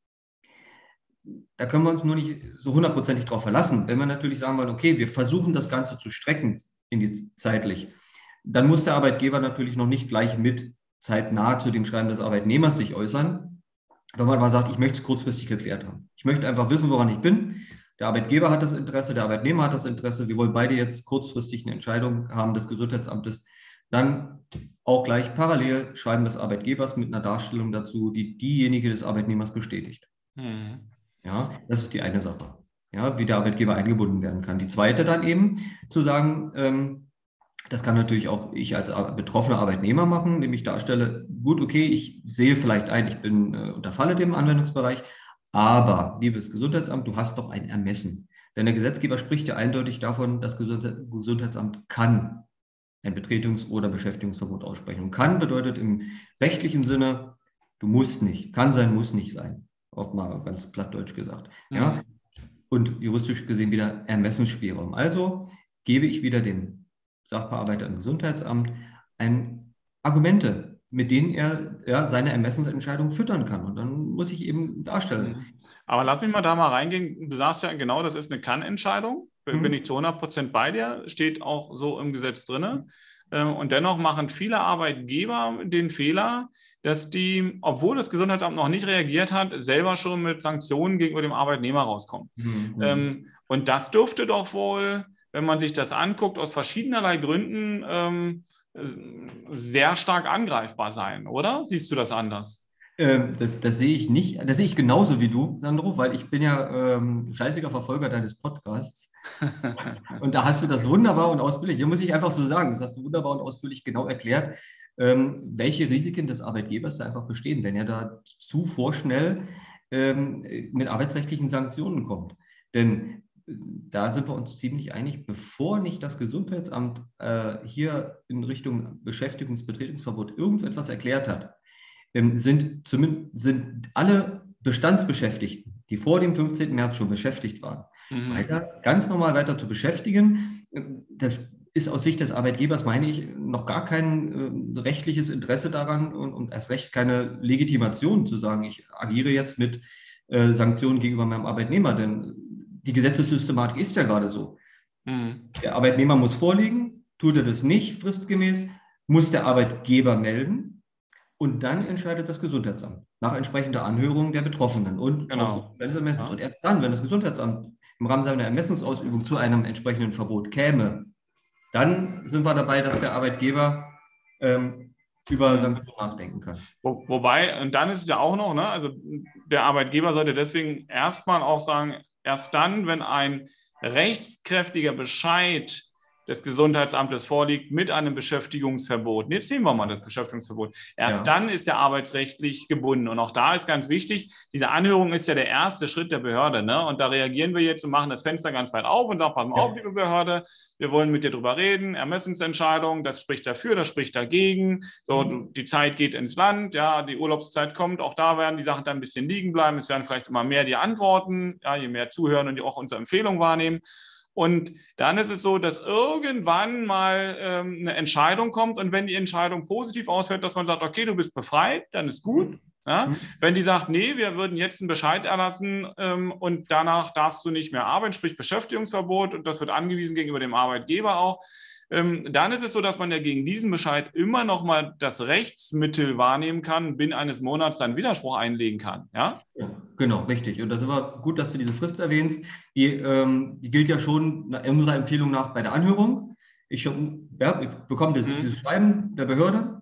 Da können wir uns nur nicht so hundertprozentig drauf verlassen. Wenn wir natürlich sagen wollen, okay, wir versuchen das Ganze zu strecken in die zeitlich, dann muss der Arbeitgeber natürlich noch nicht gleich mit zeitnah zu dem Schreiben des Arbeitnehmers sich äußern, wenn man mal sagt, ich möchte es kurzfristig geklärt haben. Ich möchte einfach wissen, woran ich bin. Der Arbeitgeber hat das Interesse, der Arbeitnehmer hat das Interesse. Wir wollen beide jetzt kurzfristig eine Entscheidung haben des Gesundheitsamtes. Dann auch gleich parallel Schreiben des Arbeitgebers mit einer Darstellung dazu, die diejenige des Arbeitnehmers bestätigt. Mhm. Ja, das ist die eine Sache, ja, wie der Arbeitgeber eingebunden werden kann. Die zweite dann eben zu sagen, ähm, das kann natürlich auch ich als betroffener Arbeitnehmer machen, indem ich darstelle, gut, okay, ich sehe vielleicht ein, ich bin äh, unterfalle dem Anwendungsbereich, aber, liebes Gesundheitsamt, du hast doch ein Ermessen. Denn der Gesetzgeber spricht ja eindeutig davon, das Gesundheitsamt kann ein Betretungs- oder Beschäftigungsverbot aussprechen. Und kann bedeutet im rechtlichen Sinne, du musst nicht, kann sein, muss nicht sein. Oft mal ganz plattdeutsch gesagt. Ja? Mhm. Und juristisch gesehen wieder Ermessensspielraum. Also gebe ich wieder dem Sachbearbeiter im Gesundheitsamt ein Argumente, mit denen er ja, seine Ermessensentscheidung füttern kann. Und dann muss ich eben darstellen. Aber lass mich mal da mal reingehen. Du sagst ja genau, das ist eine Kann-Entscheidung. bin Mhm. ich zu hundert Prozent bei dir, steht auch so im Gesetz drin. Und dennoch machen viele Arbeitgeber den Fehler, dass die, obwohl das Gesundheitsamt noch nicht reagiert hat, selber schon mit Sanktionen gegenüber dem Arbeitnehmer rauskommen. Mhm. Und das dürfte doch wohl, wenn man sich das anguckt, aus verschiedenerlei Gründen ähm, sehr stark angreifbar sein, oder? Siehst du das anders? Ähm, das, das sehe ich nicht, das sehe ich genauso wie du, Sandro, weil ich bin ja ähm, fleißiger Verfolger deines Podcasts. Und da hast du das wunderbar und ausführlich, hier muss ich einfach so sagen, das hast du wunderbar und ausführlich genau erklärt, ähm, welche Risiken des Arbeitgebers da einfach bestehen, wenn er da zu vorschnell ähm, mit arbeitsrechtlichen Sanktionen kommt. Denn äh, da sind wir uns ziemlich einig, bevor nicht das Gesundheitsamt äh, hier in Richtung Beschäftigungsbetretungsverbot irgendetwas erklärt hat, ähm, sind, zumindest, sind alle Bestandsbeschäftigten, die vor dem fünfzehnten März schon beschäftigt waren, Mhm. weiter, ganz normal weiter zu beschäftigen. Das ist aus Sicht des Arbeitgebers, meine ich, noch gar kein äh, rechtliches Interesse daran und, und erst recht keine Legitimation zu sagen, ich agiere jetzt mit äh, Sanktionen gegenüber meinem Arbeitnehmer, denn die Gesetzessystematik ist ja gerade so. Mhm. Der Arbeitnehmer muss vorliegen, tut er das nicht fristgemäß, muss der Arbeitgeber melden. Und dann entscheidet das Gesundheitsamt nach entsprechender Anhörung der Betroffenen und Genau. Ausübung des Ermessens. Ja. Und erst dann, wenn das Gesundheitsamt im Rahmen seiner Ermessensausübung zu einem entsprechenden Verbot käme, dann sind wir dabei, dass der Arbeitgeber ähm, über Sanktionen nachdenken kann. Wo, wobei, und dann ist es ja auch noch, ne, also der Arbeitgeber sollte deswegen erstmal auch sagen, erst dann, wenn ein rechtskräftiger Bescheid des Gesundheitsamtes vorliegt mit einem Beschäftigungsverbot. Jetzt nehmen wir mal das Beschäftigungsverbot. Erst Ja. dann ist er arbeitsrechtlich gebunden. Und auch da ist ganz wichtig, diese Anhörung ist ja der erste Schritt der Behörde. Ne? Und da reagieren wir jetzt und machen das Fenster ganz weit auf und sagen, pass mal Ja. auf, liebe Behörde, wir wollen mit dir drüber reden, Ermessensentscheidung, das spricht dafür, das spricht dagegen. So, du, die Zeit geht ins Land, ja, die Urlaubszeit kommt, auch da werden die Sachen dann ein bisschen liegen bleiben. Es werden vielleicht immer mehr die Antworten, ja, je mehr zuhören und die auch unsere Empfehlung wahrnehmen. Und dann ist es so, dass irgendwann mal ähm, eine Entscheidung kommt und wenn die Entscheidung positiv ausfällt, dass man sagt, okay, du bist befreit, dann ist gut. Ja? Mhm. Wenn die sagt, nee, wir würden jetzt einen Bescheid erlassen ähm, und danach darfst du nicht mehr arbeiten, sprich Beschäftigungsverbot und das wird angewiesen gegenüber dem Arbeitgeber auch, ähm, dann ist es so, dass man ja gegen diesen Bescheid immer noch mal das Rechtsmittel wahrnehmen kann, binnen eines Monats dann Widerspruch einlegen kann. Ja? Ja, genau, richtig. Und das ist aber gut, dass du diese Frist erwähnst. Die, ähm, die gilt ja schon unserer Empfehlung nach bei der Anhörung. Ich, schon, ja, ich bekomme dieses, Mhm. dieses Schreiben der Behörde.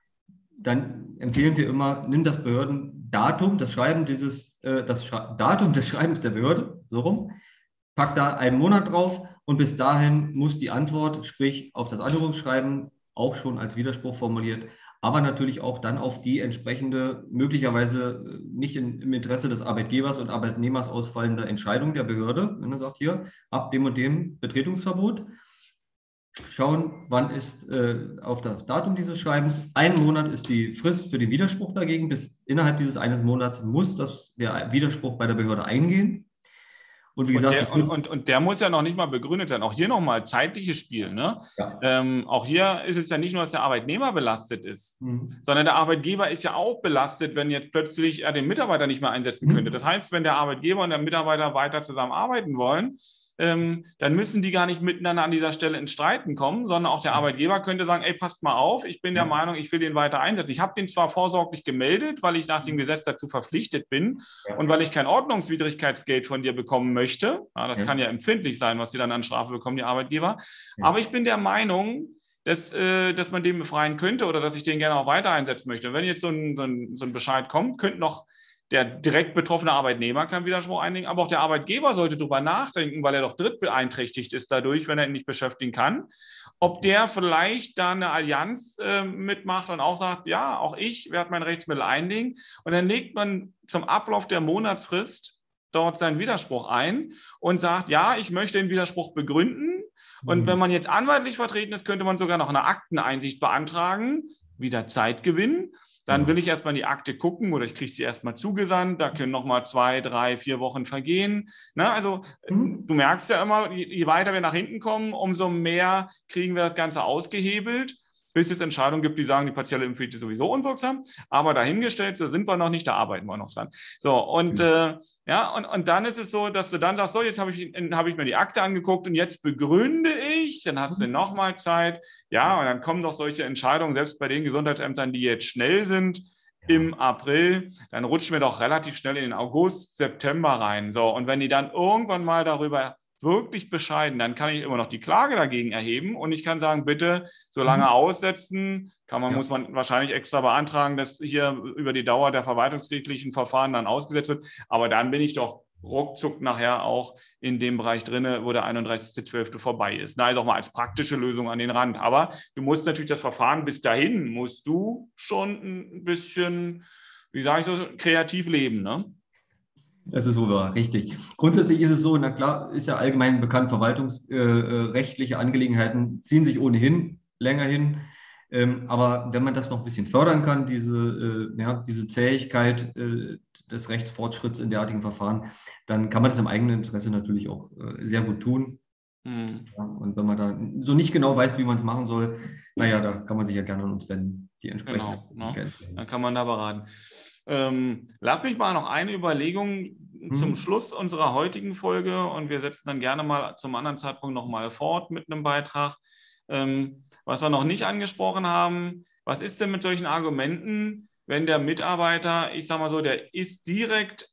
Dann empfehlen wir immer, nimm das Behördendatum, das Schreiben dieses, äh, das Schra- Datum des Schreibens der Behörde, so rum, pack da einen Monat drauf und bis dahin muss die Antwort, sprich auf das Anhörungsschreiben, auch schon als Widerspruch formuliert, aber natürlich auch dann auf die entsprechende, möglicherweise nicht in, im Interesse des Arbeitgebers und Arbeitnehmers ausfallende Entscheidung der Behörde, wenn er sagt, hier, ab dem und dem Betretungsverbot, schauen, wann ist äh, auf das Datum dieses Schreibens. Ein Monat ist die Frist für den Widerspruch dagegen. Bis innerhalb dieses eines Monats muss das, der Widerspruch bei der Behörde eingehen. Und wie Und gesagt, der, und, und, und der muss ja noch nicht mal begründet sein. Auch hier nochmal zeitliches Spiel. Ne? ja. Ähm, auch hier ist es ja nicht nur, dass der Arbeitnehmer belastet ist, Mhm. sondern der Arbeitgeber ist ja auch belastet, wenn jetzt plötzlich er den Mitarbeiter nicht mehr einsetzen Mhm. könnte. Das heißt, wenn der Arbeitgeber und der Mitarbeiter weiter zusammenarbeiten wollen, ähm, dann müssen die gar nicht miteinander an dieser Stelle ins Streiten kommen, sondern auch der Arbeitgeber könnte sagen, ey, passt mal auf, ich bin der Ja. Meinung, ich will den weiter einsetzen. Ich habe den zwar vorsorglich gemeldet, weil ich nach dem Gesetz dazu verpflichtet bin Ja. und weil ich kein Ordnungswidrigkeitsgeld von dir bekommen möchte. Ja, das Ja. kann ja empfindlich sein, was sie dann an Strafe bekommen, die Arbeitgeber. Ja. Aber ich bin der Meinung, dass, äh, dass man den befreien könnte oder dass ich den gerne auch weiter einsetzen möchte. Und wenn jetzt so ein, so ein, so ein Bescheid kommt, könnte noch der direkt betroffene Arbeitnehmer keinen Widerspruch einlegen, aber auch der Arbeitgeber sollte darüber nachdenken, weil er doch drittbeeinträchtigt ist dadurch, wenn er ihn nicht beschäftigen kann, ob der vielleicht da eine Allianz äh, mitmacht und auch sagt, ja, auch ich werde mein Rechtsmittel einlegen. Und dann legt man zum Ablauf der Monatsfrist dort seinen Widerspruch ein und sagt, ja, ich möchte den Widerspruch begründen. Und Mhm. wenn man jetzt anwaltlich vertreten ist, könnte man sogar noch eine Akteneinsicht beantragen, wieder Zeit gewinnen. Dann will ich erstmal in die Akte gucken oder ich kriege sie erstmal zugesandt. Da können nochmal zwei, drei, vier Wochen vergehen. Na, also Mhm. du merkst ja immer, je, je weiter wir nach hinten kommen, umso mehr kriegen wir das Ganze ausgehebelt, bis es Entscheidungen gibt, die sagen, die partielle Impfpflicht ist sowieso unwirksam. Aber dahingestellt, so sind wir noch nicht, da arbeiten wir noch dran. So, und äh, ja, und, und dann ist es so, dass du dann sagst, so, jetzt habe ich, hab ich mir die Akte angeguckt und jetzt begründe ich, dann hast du nochmal Zeit. Ja, und dann kommen doch solche Entscheidungen, selbst bei den Gesundheitsämtern, die jetzt schnell sind, im April, dann rutschen wir doch relativ schnell in den August, September rein. So, und wenn die dann irgendwann mal darüber wirklich bescheiden, dann kann ich immer noch die Klage dagegen erheben und ich kann sagen, bitte so lange mhm. aussetzen, kann man, ja. muss man wahrscheinlich extra beantragen, dass hier über die Dauer der verwaltungsgerichtlichen Verfahren dann ausgesetzt wird, aber dann bin ich doch ruckzuck nachher auch in dem Bereich drin, wo der einunddreißigster zwölfter vorbei ist. Na, also auch mal als praktische Lösung an den Rand. Aber du musst natürlich das Verfahren bis dahin, musst du schon ein bisschen, wie sage ich so, kreativ leben, ne? Das ist wohl wahr, richtig. Grundsätzlich ist es so, na klar, ist ja allgemein bekannt, verwaltungsrechtliche äh, Angelegenheiten ziehen sich ohnehin länger hin. Ähm, aber wenn man das noch ein bisschen fördern kann, diese, äh, ja, diese Zähigkeit äh, des Rechtsfortschritts in derartigen Verfahren, dann kann man das im eigenen Interesse natürlich auch äh, sehr gut tun. Mhm. Ja, und wenn man da so nicht genau weiß, wie man es machen soll, naja, da kann man sich ja gerne an uns wenden, die entsprechenden. Genau, ne? Dann kann man da beraten. Ähm, lass mich mal noch eine Überlegung mhm. zum Schluss unserer heutigen Folge und wir setzen dann gerne mal zum anderen Zeitpunkt nochmal fort mit einem Beitrag. Ähm, was wir noch nicht angesprochen haben, was ist denn mit solchen Argumenten, wenn der Mitarbeiter, ich sage mal so, der ist direkt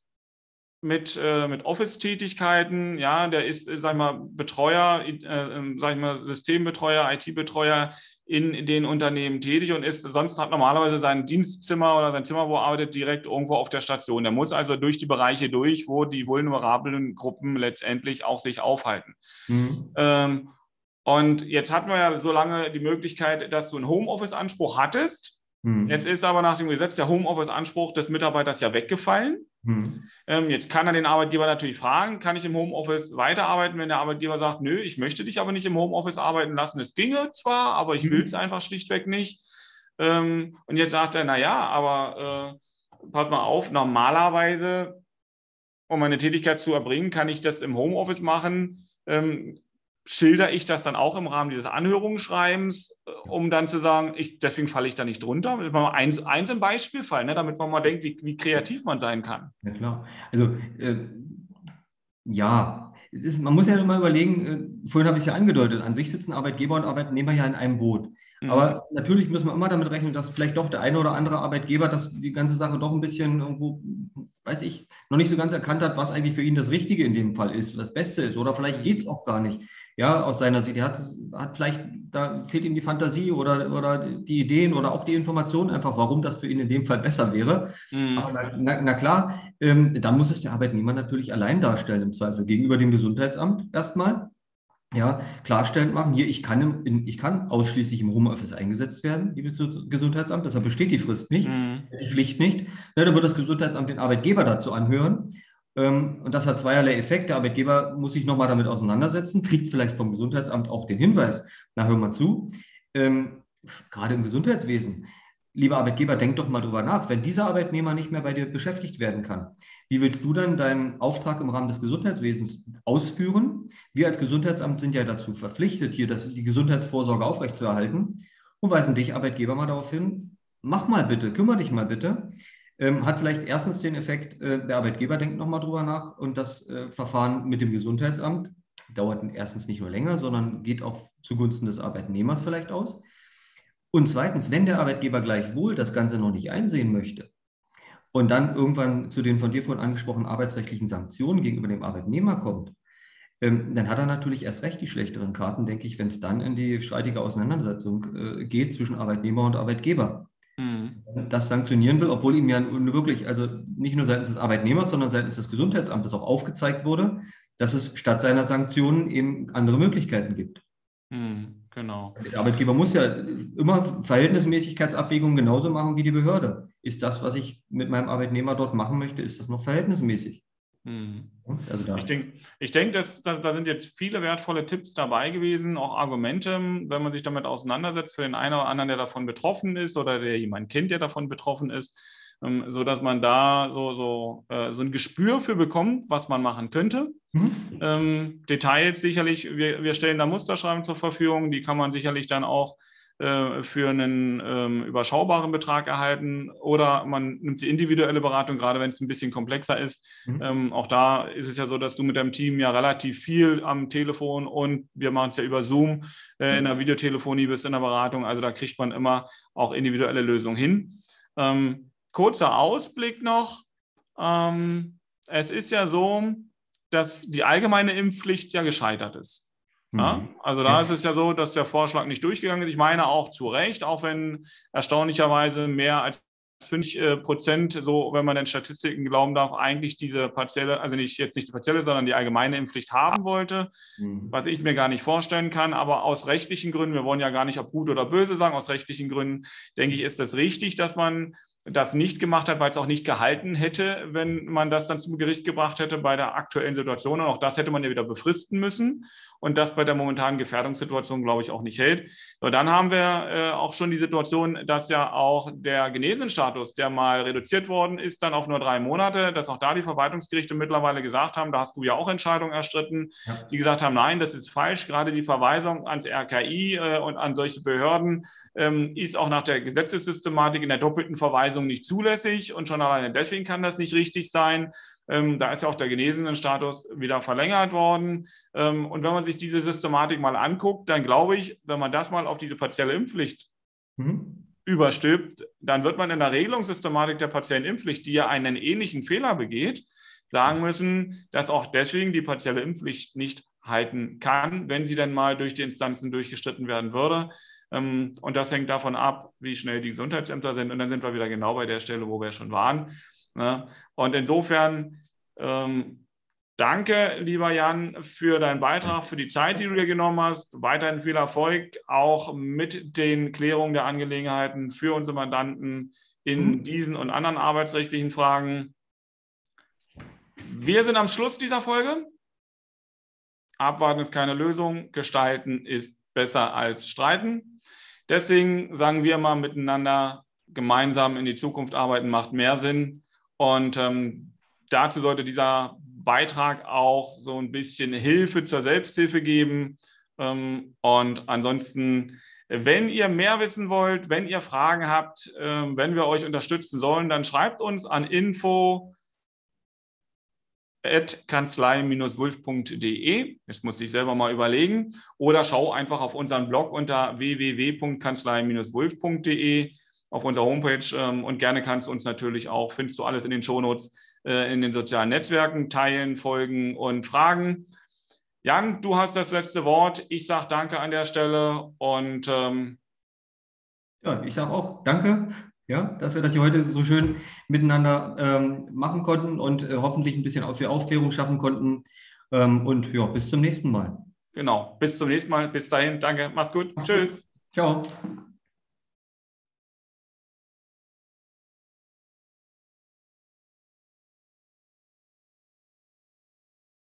mit, äh, mit Office-Tätigkeiten, ja, der ist, sag ich mal, Betreuer, äh, sag ich mal, Systembetreuer, I T-Betreuer in den Unternehmen tätig und ist sonst hat normalerweise sein Dienstzimmer oder sein Zimmer, wo er arbeitet, direkt irgendwo auf der Station. Der muss also durch die Bereiche durch, wo die vulnerablen Gruppen letztendlich auch sich aufhalten. Mhm. Ähm, und jetzt hatten wir ja so lange die Möglichkeit, dass du einen Homeoffice-Anspruch hattest. Mhm. Jetzt ist aber nach dem Gesetz der Homeoffice-Anspruch des Mitarbeiters ja weggefallen. Mhm. Ähm, jetzt kann er den Arbeitgeber natürlich fragen, kann ich im Homeoffice weiterarbeiten, wenn der Arbeitgeber sagt, nö, ich möchte dich aber nicht im Homeoffice arbeiten lassen. Es ginge zwar, aber ich will es einfach schlichtweg nicht. Ähm, und jetzt sagt er, naja, aber äh, pass mal auf, normalerweise, um meine Tätigkeit zu erbringen, kann ich das im Homeoffice machen. Ähm, schildere ich das dann auch im Rahmen dieses Anhörungsschreibens, um dann zu sagen, ich, deswegen falle ich da nicht drunter. Das ist mal eins, eins im Beispielfall, ne, damit man mal denkt, wie, wie kreativ man sein kann. Ja, klar. Also, äh, ja, es ist, man muss ja mal überlegen, äh, vorhin habe ich es ja angedeutet, an sich sitzen Arbeitgeber und Arbeitnehmer ja in einem Boot. Mhm. Aber natürlich müssen wir immer damit rechnen, dass vielleicht doch der eine oder andere Arbeitgeber das, die ganze Sache doch ein bisschen irgendwo, weiß ich, noch nicht so ganz erkannt hat, was eigentlich für ihn das Richtige in dem Fall ist, das Beste ist. Oder vielleicht geht es auch gar nicht. Ja, aus seiner Sicht. Er hat, hat vielleicht, da fehlt ihm die Fantasie oder, oder die Ideen oder auch die Informationen einfach, warum das für ihn in dem Fall besser wäre. Mhm. Aber na, na klar, ähm, dann muss es der Arbeitnehmer natürlich allein darstellen, im Zweifel gegenüber dem Gesundheitsamt erstmal. Ja, klarstellend machen, hier, ich kann, im, ich kann ausschließlich im Homeoffice eingesetzt werden, liebes Gesundheitsamt, deshalb besteht die Frist nicht, mhm. die Pflicht nicht. Ja, dann wird das Gesundheitsamt den Arbeitgeber dazu anhören. Und das hat zweierlei Effekt. Der Arbeitgeber muss sich nochmal damit auseinandersetzen, kriegt vielleicht vom Gesundheitsamt auch den Hinweis, na, hör mal zu, ähm, gerade im Gesundheitswesen, lieber Arbeitgeber, denk doch mal drüber nach, wenn dieser Arbeitnehmer nicht mehr bei dir beschäftigt werden kann, wie willst du dann deinen Auftrag im Rahmen des Gesundheitswesens ausführen? Wir als Gesundheitsamt sind ja dazu verpflichtet, hier das, die Gesundheitsvorsorge aufrechtzuerhalten und weisen dich, Arbeitgeber, mal darauf hin, mach mal bitte, kümmere dich mal bitte. Ähm, hat vielleicht erstens den Effekt, äh, der Arbeitgeber denkt nochmal drüber nach und das äh, Verfahren mit dem Gesundheitsamt dauert erstens nicht nur länger, sondern geht auch zugunsten des Arbeitnehmers vielleicht aus. Und zweitens, wenn der Arbeitgeber gleichwohl das Ganze noch nicht einsehen möchte und dann irgendwann zu den von dir vorhin angesprochenen arbeitsrechtlichen Sanktionen gegenüber dem Arbeitnehmer kommt, ähm, dann hat er natürlich erst recht die schlechteren Karten, denke ich, wenn es dann in die streitige Auseinandersetzung äh, geht zwischen Arbeitnehmer und Arbeitgeber. Mhm. Das sanktionieren will, obwohl ihm ja wirklich, also nicht nur seitens des Arbeitnehmers, sondern seitens des Gesundheitsamtes auch aufgezeigt wurde, dass es statt seiner Sanktionen eben andere Möglichkeiten gibt. Mhm, genau. Der Arbeitgeber muss ja immer Verhältnismäßigkeitsabwägungen genauso machen wie die Behörde. Ist das, was ich mit meinem Arbeitnehmer dort machen möchte, ist das noch verhältnismäßig? Mhm. Also da. Ich denke, ich denk, dass, da, da sind jetzt viele wertvolle Tipps dabei gewesen, auch Argumente, wenn man sich damit auseinandersetzt, für den einen oder anderen, der davon betroffen ist oder der jemand kennt, der davon betroffen ist, ähm, sodass man da so, so, äh, so ein Gespür für bekommt, was man machen könnte. Mhm. Ähm, Details sicherlich, wir, wir stellen da Musterschreiben zur Verfügung, die kann man sicherlich dann auch äh, für einen ähm, überschaubaren Betrag erhalten oder man nimmt die individuelle Beratung, gerade wenn es ein bisschen komplexer ist. Mhm. Ähm, auch da ist es ja so, dass du mit deinem Team ja relativ viel am Telefon und wir machen es ja über Zoom äh, in der Videotelefonie bis in der Beratung. Also da kriegt man immer auch individuelle Lösungen hin. Ähm, kurzer Ausblick noch. Ähm, es ist ja so, dass die allgemeine Impfpflicht ja gescheitert ist. Ja, also da ist es ja so, dass der Vorschlag nicht durchgegangen ist. Ich meine auch zu Recht, auch wenn erstaunlicherweise mehr als fünfzig Prozent, so wenn man den Statistiken glauben darf, eigentlich diese partielle, also nicht jetzt nicht die partielle, sondern die allgemeine Impfpflicht haben wollte, mhm. was ich mir gar nicht vorstellen kann. Aber aus rechtlichen Gründen, wir wollen ja gar nicht, ob gut oder böse sagen, aus rechtlichen Gründen, denke ich, ist es richtig, dass man das nicht gemacht hat, weil es auch nicht gehalten hätte, wenn man das dann zum Gericht gebracht hätte bei der aktuellen Situation. Und auch das hätte man ja wieder befristen müssen. Und das bei der momentanen Gefährdungssituation, glaube ich, auch nicht hält. So, dann haben wir äh, auch schon die Situation, dass ja auch der Genesenenstatus, der mal reduziert worden ist, dann auf nur drei Monate, dass auch da die Verwaltungsgerichte mittlerweile gesagt haben, da hast du ja auch Entscheidungen erstritten, ja. die gesagt haben, nein, das ist falsch. Gerade die Verweisung ans R K I äh, und an solche Behörden ähm, ist auch nach der Gesetzessystematik in der doppelten Verweisung nicht zulässig. Und schon alleine deswegen kann das nicht richtig sein. Ähm, da ist ja auch der Genesenenstatus wieder verlängert worden. Ähm, und wenn man sich diese Systematik mal anguckt, dann glaube ich, wenn man das mal auf diese partielle Impfpflicht mhm. überstülpt, dann wird man in der Regelungssystematik der partiellen Impfpflicht, die ja einen ähnlichen Fehler begeht, sagen müssen, dass auch deswegen die partielle Impfpflicht nicht halten kann, wenn sie dann mal durch die Instanzen durchgestritten werden würde. Ähm, und das hängt davon ab, wie schnell die Gesundheitsämter sind. Und dann sind wir wieder genau bei der Stelle, wo wir schon waren. Und insofern ähm, danke, lieber Jan, für deinen Beitrag, für die Zeit, die du dir genommen hast. Weiterhin viel Erfolg, auch mit den Klärungen der Angelegenheiten für unsere Mandanten in mhm. diesen und anderen arbeitsrechtlichen Fragen. Wir sind am Schluss dieser Folge. Abwarten ist keine Lösung, gestalten ist besser als streiten. Deswegen sagen wir mal miteinander, gemeinsam in die Zukunft arbeiten macht mehr Sinn. Und ähm, dazu sollte dieser Beitrag auch so ein bisschen Hilfe zur Selbsthilfe geben. Ähm, und ansonsten, wenn ihr mehr wissen wollt, wenn ihr Fragen habt, äh, wenn wir euch unterstützen sollen, dann schreibt uns an info at kanzlei Bindestrich wulf punkt de. Jetzt muss ich selber mal überlegen. Oder schau einfach auf unseren Blog unter w w w punkt kanzlei Bindestrich wulf punkt de. auf unserer Homepage ähm, und gerne kannst du uns natürlich auch, findest du alles in den Shownotes, äh, in den sozialen Netzwerken teilen, folgen und fragen. Jan, du hast das letzte Wort. Ich sage danke an der Stelle und ähm ja, ich sage auch danke, ja, dass wir das hier heute so schön miteinander ähm, machen konnten und äh, hoffentlich ein bisschen für Aufklärung schaffen konnten. Ähm, und ja, bis zum nächsten Mal. Genau, bis zum nächsten Mal. Bis dahin, danke, mach's gut. Mach's Tschüss. Gut. Ciao.